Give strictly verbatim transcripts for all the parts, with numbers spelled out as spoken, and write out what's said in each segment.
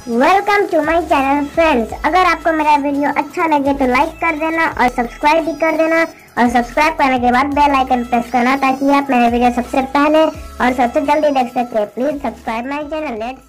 Welcome to my channel friends. अगर आपको मेरा वीडियो अच्छा लगे तो लाइक कर देना और सब्सक्राइब भी कर देना, और सब्सक्राइब करने के बाद बेल आइकन प्रेस करना ताकि आप मेरे वीडियो सबसे पहले और सबसे जल्दी देख सके। Please subscribe my channel. Let's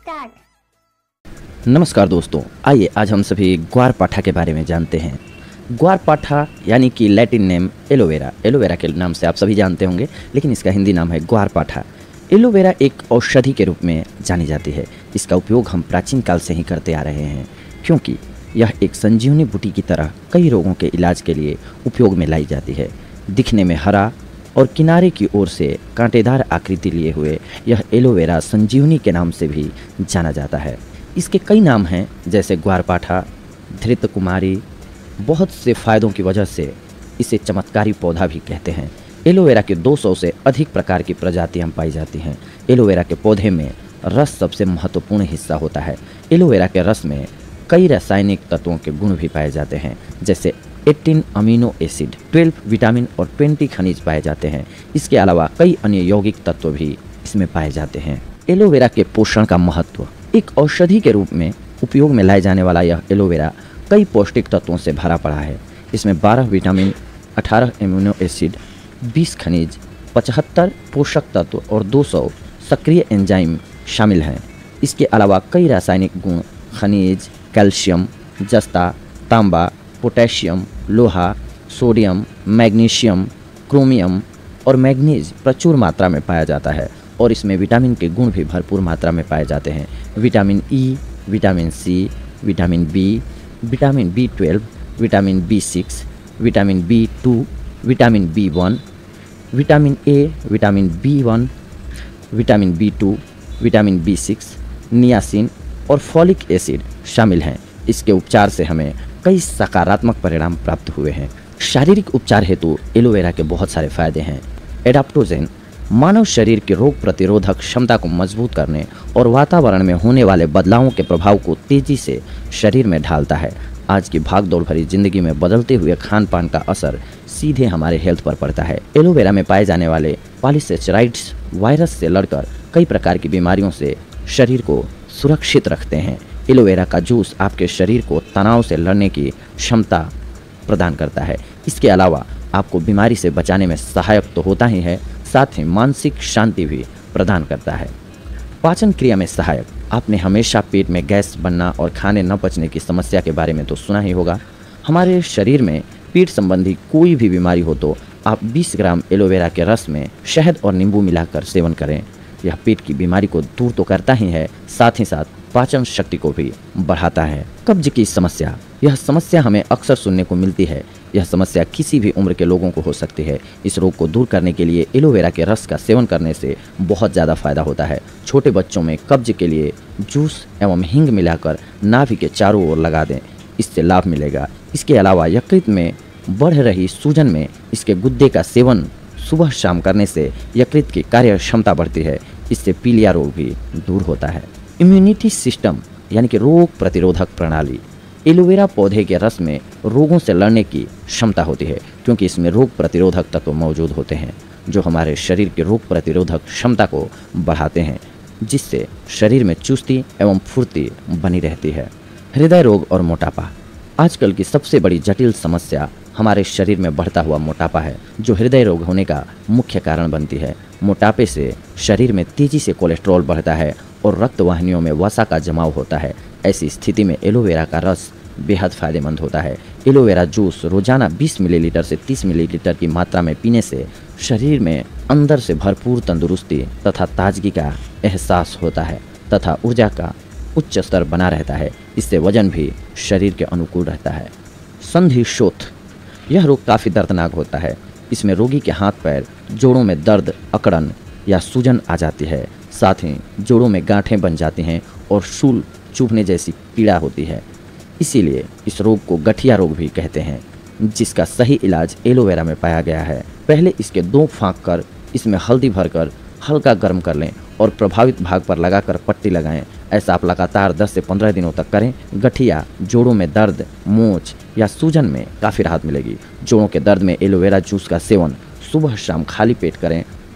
start. नमस्कार दोस्तों, आइए आज हम सभी ग्वारपाठा के बारे में जानते हैं। ग्वारपाठा यानी कि लैटिन नेम एलोवेरा। एलोवेरा के नाम से आप सभी जानते होंगे, लेकिन इसका हिंदी नाम है ग्वारपाठा। एलोवेरा एक औषधि के रूप में जानी जाती है। इसका उपयोग हम प्राचीन काल से ही करते आ रहे हैं, क्योंकि यह एक संजीवनी बूटी की तरह कई रोगों के इलाज के लिए उपयोग में लाई जाती है। दिखने में हरा और किनारे की ओर से कांटेदार आकृति लिए हुए यह एलोवेरा संजीवनी के नाम से भी जाना जाता है। इसके कई नाम हैं, जैसे ग्वारपाठा, धृत कुमारी। बहुत से फायदों की वजह से इसे चमत्कारी पौधा भी कहते हैं। एलोवेरा के दो सौ से अधिक प्रकार की प्रजातियां पाई जाती हैं। एलोवेरा के पौधे में रस सबसे महत्वपूर्ण हिस्सा होता है। एलोवेरा के रस में कई रासायनिक तत्वों के गुण भी पाए जाते हैं, जैसे अठारह अमीनो एसिड, बारह विटामिन और बीस खनिज पाए जाते हैं। इसके अलावा कई अन्य यौगिक तत्व भी इसमें पाए जाते हैं। एलोवेरा के पोषण का महत्व। एक औषधि के रूप में उपयोग में लाए जाने वाला यह एलोवेरा कई पौष्टिक तत्वों से भरा पड़ा है। इसमें बारह विटामिन, अठारह अमीनो एसिड, बीस खनिज, पचहत्तर पोषक तत्व और दो सौ सक्रिय एंजाइम शामिल हैं। इसके अलावा कई रासायनिक गुण खनिज, कैल्शियम, जस्ता, तांबा, पोटेशियम, लोहा, सोडियम, मैग्नीशियम, क्रोमियम और मैग्नीज प्रचुर मात्रा में पाया जाता है, और इसमें विटामिन के गुण भी भरपूर मात्रा में पाए जाते हैं। Vitamin E, vitamin C, vitamin B, vitamin B twelve, vitamin B six, vitamin B two, vitamin B one, vitamin A, vitamin B one, vitamin B two, vitamin B six, niacin और फॉलिक एसिड शामिल हैं। इसके उपचार से हमें कई सकारात्मक परिणाम प्राप्त हुए हैं। शारीरिक उपचार हेतु एलोवेरा के बहुत सारे फायदे हैं। एडाप्टोजेन मानव शरीर की रोग प्रतिरोधक क्षमता को मजबूत करने और वातावरण में होने वाले बदलावों के प्रभाव को तेजी से शरीर में ढालता है। आज की भागदौड़ भरी जिंदगी में बदलते हुए खान पान का असर सीधे हमारे हेल्थ पर पड़ता है। एलोवेरा में पाए जाने वाले पॉलीसेचराइड्स वायरस से लड़कर कई प्रकार की बीमारियों से शरीर को सुरक्षित रखते हैं। एलोवेरा का जूस आपके शरीर को तनाव से लड़ने की क्षमता प्रदान करता है। इसके अलावा आपको बीमारी से बचाने में सहायक तो होता ही है, साथ ही मानसिक शांति भी प्रदान करता है। पाचन क्रिया में सहायक। आपने हमेशा पेट में गैस बनना और खाने न पचने की समस्या के बारे में तो सुना ही होगा। हमारे शरीर में पेट संबंधी कोई भी बीमारी हो तो आप बीस ग्राम एलोवेरा के रस में शहद और नींबू मिलाकर सेवन करें। यह पेट की बीमारी को दूर तो करता ही है, साथ ही साथ पाचन शक्ति को भी बढ़ाता है। कब्ज की समस्या। यह समस्या हमें अक्सर सुनने को मिलती है। यह समस्या किसी भी उम्र के लोगों को हो सकती है। इस रोग को दूर करने के लिए एलोवेरा के रस का सेवन करने से बहुत ज़्यादा फायदा होता है। छोटे बच्चों में कब्ज के लिए जूस एवं हींग मिलाकर नाभि के चारों ओर लगा दें, इससे लाभ मिलेगा। इसके अलावा यकृत में बढ़ रही सूजन में इसके गुद्दे का सेवन सुबह शाम करने से यकृत की कार्य क्षमता बढ़ती है। इससे पीलिया रोग भी दूर होता है। इम्यूनिटी सिस्टम यानी कि रोग प्रतिरोधक प्रणाली। एलोवेरा पौधे के रस में रोगों से लड़ने की क्षमता होती है, क्योंकि इसमें रोग प्रतिरोधक तत्व मौजूद होते हैं जो हमारे शरीर की रोग प्रतिरोधक क्षमता को बढ़ाते हैं, जिससे शरीर में चुस्ती एवं फुर्ती बनी रहती है। हृदय रोग और मोटापा। आजकल की सबसे बड़ी जटिल समस्या हमारे शरीर में बढ़ता हुआ मोटापा है, जो हृदय रोग होने का मुख्य कारण बनती है। मोटापे से शरीर में तेजी से कोलेस्ट्रॉल बढ़ता है और रक्त वाहिनियों में वसा का जमाव होता है। ऐसी स्थिति में एलोवेरा का रस बेहद फायदेमंद होता है। एलोवेरा जूस रोजाना बीस मिलीलीटर से तीस मिलीलीटर की मात्रा में पीने से शरीर में अंदर से भरपूर तंदुरुस्ती तथा ताजगी का एहसास होता है तथा ऊर्जा का उच्च स्तर बना रहता है। इससे वजन भी शरीर के अनुकूल रहता है। संधि शोथ। यह रोग काफ़ी दर्दनाक होता है। इसमें रोगी के हाथ पैर, जोड़ों में दर्द, अकड़न या सूजन आ जाती है। साथ ही जोड़ों में गांठें बन जाती हैं और शूल चुभने जैसी पीड़ा होती है। इसीलिए इस रोग को गठिया रोग भी कहते हैं, जिसका सही इलाज एलोवेरा में पाया गया है। पहले इसके दो फाँक कर इसमें हल्दी भरकर हल्का गर्म कर लें और प्रभावित भाग पर लगाकर पट्टी लगाएं। ऐसा आप लगातार दस से पंद्रह दिनों तक करें। गठिया, जोड़ों में दर्द, मोच या सूजन में काफ़ी राहत मिलेगी। जोड़ों के दर्द में एलोवेरा जूस का सेवन सुबह शाम खाली पेट करें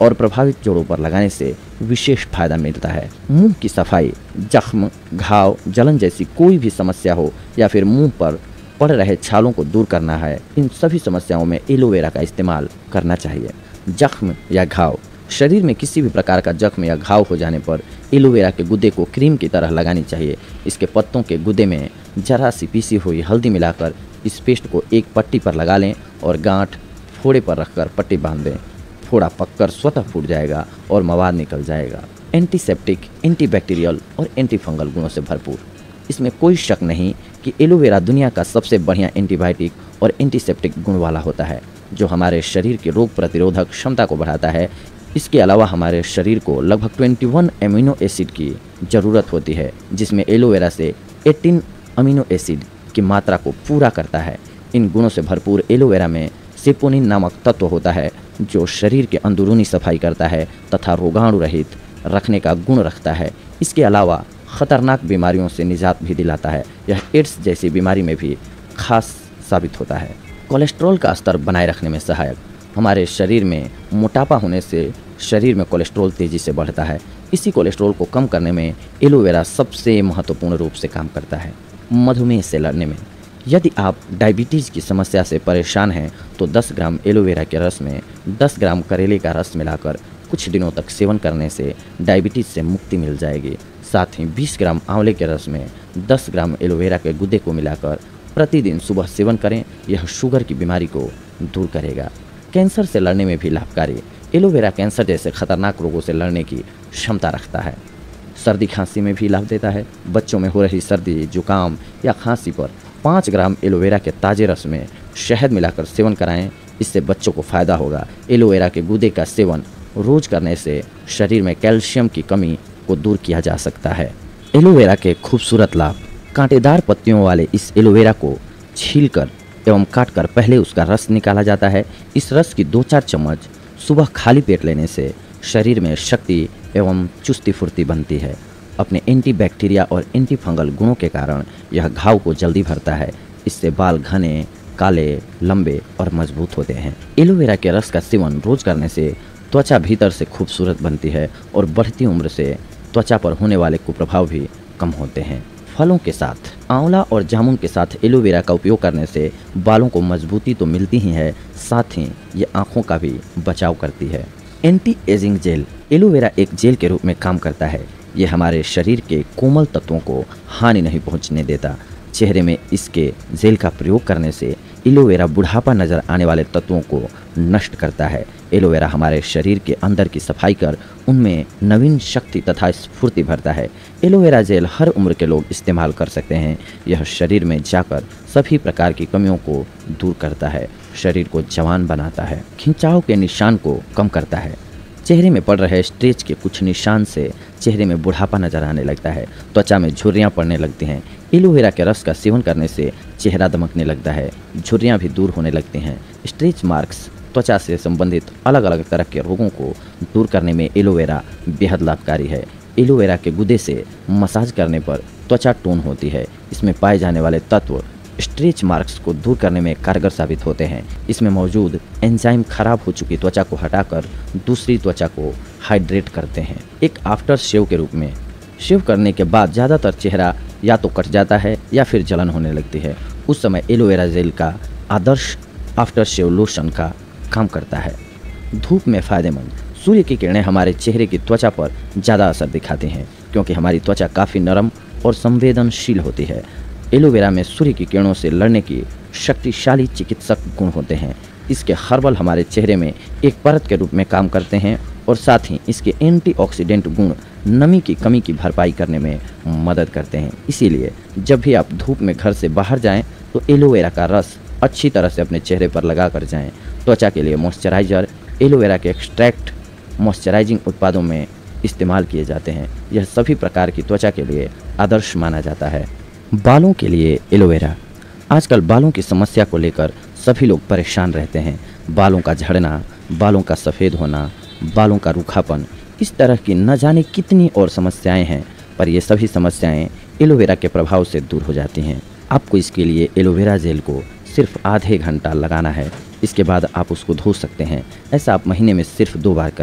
और प्रभावित जोड़ों पर लगाने से विशेष फायदा मिलता है। मुंह की सफाई, जख्म, घाव, जलन जैसी कोई भी समस्या हो या फिर मुंह पर पड़ रहे छालों को दूर करना है, इन सभी समस्याओं में एलोवेरा का इस्तेमाल करना चाहिए। जख्म या घाव, शरीर में किसी भी प्रकार का जख्म या घाव हो जाने पर एलोवेरा के गुदे को क्रीम की तरह लगानी चाहिए। इसके पत्तों के गुदे में जरा सी पीसी हुई हल्दी मिलाकर इस पेस्ट को एक पट्टी पर लगा लें और गांठ फोड़े पर रखकर पट्टी बांध दें। फोड़ा पककर स्वतः फूट जाएगा और मवाद निकल जाएगा। एंटीसेप्टिक, एंटीबैक्टीरियल और एंटीफंगल गुणों से भरपूर। इसमें कोई शक नहीं कि एलोवेरा दुनिया का सबसे बढ़िया एंटीबायोटिक और एंटीसेप्टिक गुण वाला होता है, जो हमारे शरीर की रोग प्रतिरोधक क्षमता को बढ़ाता है। इसके अलावा हमारे शरीर को लगभग इक्कीस एमिनो एसिड की ज़रूरत होती है, जिसमें एलोवेरा से अठारह अमीनो एसिड की मात्रा को पूरा करता है। इन गुणों से भरपूर एलोवेरा में सेपोनिन नामक तत्व होता है, जो शरीर के अंदरूनी सफाई करता है तथा रोगाणु रहित रखने का गुण रखता है। इसके अलावा खतरनाक बीमारियों से निजात भी दिलाता है। यह एड्स जैसी बीमारी में भी खास साबित होता है। कोलेस्ट्रॉल का स्तर बनाए रखने में सहायक। हमारे शरीर में मोटापा होने से शरीर में कोलेस्ट्रॉल तेज़ी से बढ़ता है। इसी कोलेस्ट्रॉल को कम करने में एलोवेरा सबसे महत्वपूर्ण रूप से काम करता है। मधुमेह से लड़ने में, यदि आप डायबिटीज़ की समस्या से परेशान हैं तो दस ग्राम एलोवेरा के रस में दस ग्राम करेले का रस मिलाकर कुछ दिनों तक सेवन करने से डायबिटीज़ से मुक्ति मिल जाएगी। साथ ही बीस ग्राम आंवले के रस में दस ग्राम एलोवेरा के गुदे को मिलाकर प्रतिदिन सुबह सेवन करें। यह शुगर की बीमारी को दूर करेगा। कैंसर से लड़ने में भी लाभकारी। एलोवेरा कैंसर जैसे खतरनाक रोगों से लड़ने की क्षमता रखता है। सर्दी खांसी में भी लाभ देता है। बच्चों में हो रही सर्दी, जुकाम या खांसी पर पाँच ग्राम एलोवेरा के ताज़े रस में शहद मिलाकर सेवन कराएं। इससे बच्चों को फ़ायदा होगा। एलोवेरा के गूदे का सेवन रोज करने से शरीर में कैल्शियम की कमी को दूर किया जा सकता है। एलोवेरा के खूबसूरत लाभ। कांटेदार पत्तियों वाले इस एलोवेरा को छीलकर एवं काटकर पहले उसका रस निकाला जाता है। इस रस की दो चार चम्मच सुबह खाली पेट लेने से शरीर में शक्ति एवं चुस्ती फुर्ती बनती है। अपने एंटीबैक्टीरिया और एंटीफंगल गुणों के कारण यह घाव को जल्दी भरता है। इससे बाल घने, काले, लंबे और मजबूत होते हैं। एलोवेरा के रस का सेवन रोज करने से त्वचा भीतर से खूबसूरत बनती है और बढ़ती उम्र से त्वचा पर होने वाले कुप्रभाव भी कम होते हैं। फलों के साथ आंवला और जामुन के साथ एलोवेरा का उपयोग करने से बालों को मजबूती तो मिलती ही है, साथ ही ये आँखों का भी बचाव करती है। Anti ageing gel. एलोवेरा एक जेल के रूप में काम करता है। ये हमारे शरीर के कोमल तत्वों को हानि नहीं पहुंचने देता। चेहरे में इसके जेल का प्रयोग करने से एलोवेरा बुढ़ापा नजर आने वाले तत्वों को नष्ट करता है। एलोवेरा हमारे शरीर के अंदर की सफाई कर उनमें नवीन शक्ति तथा स्फूर्ति भरता है। एलोवेरा जेल हर उम्र के लोग इस्तेमाल कर सकते हैं। यह शरीर में जाकर सभी प्रकार की कमियों को दूर करता है, शरीर को जवान बनाता है, खिंचाव के निशान को कम करता है। चेहरे में पड़ रहे स्ट्रेच के कुछ निशान से चेहरे में बुढ़ापा नजर आने लगता है, त्वचा में झुर्रियाँ पड़ने लगती हैं। एलोवेरा के रस का सेवन करने से चेहरा दमकने लगता है, झुर्रियाँ भी दूर होने लगती हैं। स्ट्रेच मार्क्स, त्वचा से संबंधित अलग अलग तरह के रोगों को दूर करने में एलोवेरा बेहद लाभकारी है। एलोवेरा के गुदे से मसाज करने पर त्वचा टोन होती है। इसमें पाए जाने वाले तत्व स्ट्रेच मार्क्स को दूर करने में कारगर साबित होते हैं। इसमें मौजूद एंजाइम खराब हो चुकी त्वचा को हटाकर दूसरी त्वचा को हाइड्रेट करते हैं। एक आफ्टर शेव के रूप में शेव करने के बाद ज़्यादातर चेहरा या तो कट जाता है या फिर जलन होने लगती है। उस समय एलोवेरा जेल का आदर्श आफ्टर शेव लोशन का काम करता है। धूप में फ़ायदेमंद। सूर्य की किरणें हमारे चेहरे की त्वचा पर ज़्यादा असर दिखाती हैं, क्योंकि हमारी त्वचा काफ़ी नरम और संवेदनशील होती है। एलोवेरा में सूर्य की किरणों से लड़ने की शक्तिशाली चिकित्सक गुण होते हैं। इसके हर्बल हमारे चेहरे में एक परत के रूप में काम करते हैं और साथ ही इसके एंटीऑक्सीडेंट गुण नमी की कमी की भरपाई करने में मदद करते हैं। इसीलिए जब भी आप धूप में घर से बाहर जाएं तो एलोवेरा का रस अच्छी तरह से अपने चेहरे पर लगा कर जाएं। त्वचा के लिए मॉइस्चराइज़र एलोवेरा के एक्सट्रैक्ट मॉइस्चराइजिंग उत्पादों में इस्तेमाल किए जाते हैं। यह सभी प्रकार की त्वचा के लिए आदर्श माना जाता है। बालों के लिए एलोवेरा। आजकल बालों की समस्या को लेकर सभी लोग परेशान रहते हैं। बालों का झड़ना, बालों का सफ़ेद होना, बालों का रूखापन, इस तरह की न जाने कितनी और समस्याएं हैं, पर ये सभी समस्याएं एलोवेरा के प्रभाव से दूर हो जाती हैं। आपको इसके लिए एलोवेरा जेल को सिर्फ आधे घंटा लगाना है। इसके बाद आप उसको धो सकते हैं। ऐसा आप महीने में सिर्फ दो बार करें।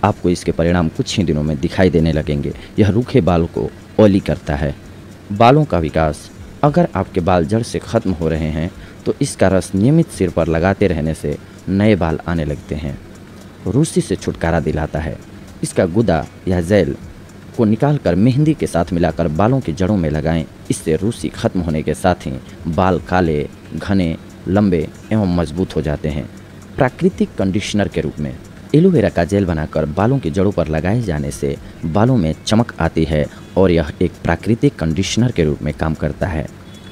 आपको इसके परिणाम कुछ ही दिनों में दिखाई देने लगेंगे। यह रूखे बाल को ऑयली करता है। बालों का विकास, अगर आपके बाल जड़ से ख़त्म हो रहे हैं तो इसका रस नियमित सिर पर लगाते रहने से नए बाल आने लगते हैं। रूसी से छुटकारा दिलाता है। इसका गुदा या जेल को निकालकर मेहंदी के साथ मिलाकर बालों की जड़ों में लगाएं। इससे रूसी खत्म होने के साथ ही बाल काले, घने, लंबे एवं मजबूत हो जाते हैं। प्राकृतिक कंडीशनर के रूप में एलोवेरा का जेल बनाकर बालों की जड़ों पर लगाए जाने से बालों में चमक आती है और यह एक प्राकृतिक कंडीशनर के रूप में काम करता है।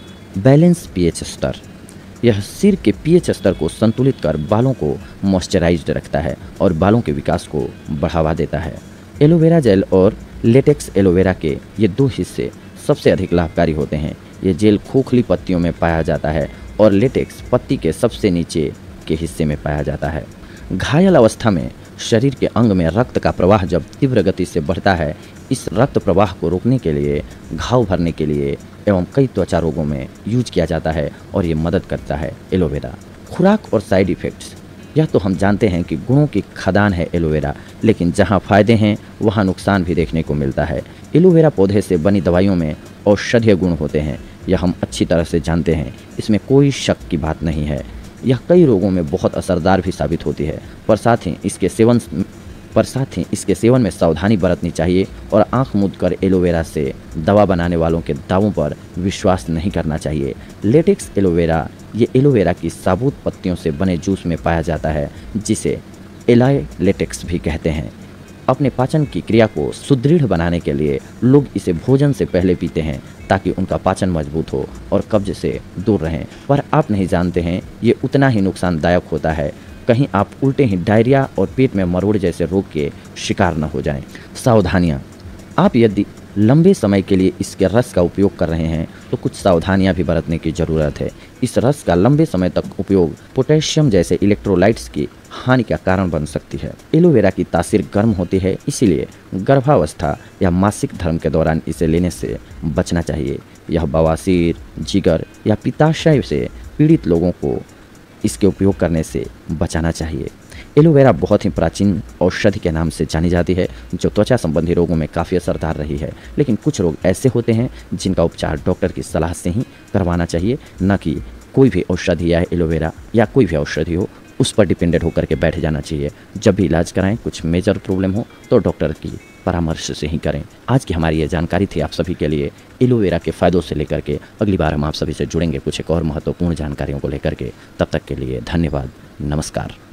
बैलेंस पीएच स्तर, यह सिर के पीएच स्तर को संतुलित कर बालों को मॉइस्चराइज्ड रखता है और बालों के विकास को बढ़ावा देता है। एलोवेरा जेल और लेटेक्स एलोवेरा के ये दो हिस्से सबसे अधिक लाभकारी होते हैं। ये जेल खोखली पत्तियों में पाया जाता है और लेटेक्स पत्ती के सबसे नीचे के हिस्से में पाया जाता है। घायल अवस्था में शरीर के अंग में रक्त का प्रवाह जब तीव्र गति से बढ़ता है, इस रक्त प्रवाह को रोकने के लिए, घाव भरने के लिए एवं कई त्वचा रोगों में यूज किया जाता है और ये मदद करता है एलोवेरा। खुराक और साइड इफ़ेक्ट्स, यह तो हम जानते हैं कि गुणों की खदान है एलोवेरा, लेकिन जहाँ फ़ायदे हैं वहाँ नुकसान भी देखने को मिलता है। एलोवेरा पौधे से बनी दवाइयों में औषधीय गुण होते हैं, यह हम अच्छी तरह से जानते हैं, इसमें कोई शक की बात नहीं है। यह कई रोगों में बहुत असरदार भी साबित होती है, पर साथ ही इसके सेवन पर साथ ही इसके सेवन में सावधानी बरतनी चाहिए और आंख मूंद कर एलोवेरा से दवा बनाने वालों के दावों पर विश्वास नहीं करना चाहिए। लेटेक्स एलोवेरा, ये एलोवेरा की साबुत पत्तियों से बने जूस में पाया जाता है, जिसे एलाय लेटेक्स भी कहते हैं। अपने पाचन की क्रिया को सुदृढ़ बनाने के लिए लोग इसे भोजन से पहले पीते हैं ताकि उनका पाचन मजबूत हो और कब्ज से दूर रहें, पर आप नहीं जानते हैं ये उतना ही नुकसानदायक होता है। कहीं आप उल्टे ही डायरिया और पेट में मरोड़ जैसे रोग के शिकार न हो जाएं। सावधानियां, आप यदि लंबे समय के लिए इसके रस का उपयोग कर रहे हैं तो कुछ सावधानियां भी बरतने की ज़रूरत है। इस रस का लंबे समय तक उपयोग पोटेशियम जैसे इलेक्ट्रोलाइट्स की हानि का कारण बन सकती है। एलोवेरा की तासीर गर्म होती है, इसीलिए गर्भावस्था या मासिक धर्म के दौरान इसे लेने से बचना चाहिए। यह बवासीर, जिगर या पित्ताशय से पीड़ित लोगों को इसके उपयोग करने से बचाना चाहिए। एलोवेरा बहुत ही प्राचीन औषधि के नाम से जानी जाती है, जो त्वचा संबंधी रोगों में काफ़ी असरदार रही है। लेकिन कुछ रोग ऐसे होते हैं जिनका उपचार डॉक्टर की सलाह से ही करवाना चाहिए, न कि कोई भी औषधि या एलोवेरा या कोई भी औषधि हो उस पर डिपेंडेंट होकर के बैठ जाना चाहिए। जब भी इलाज कराएं, कुछ मेजर प्रॉब्लम हो तो डॉक्टर की परामर्श से ही करें। आज की हमारी ये जानकारी थी आप सभी के लिए एलोवेरा के फ़ायदों से लेकर के। अगली बार हम आप सभी से जुड़ेंगे कुछ एक और महत्वपूर्ण जानकारियों को लेकर के। तब तक के लिए धन्यवाद, नमस्कार।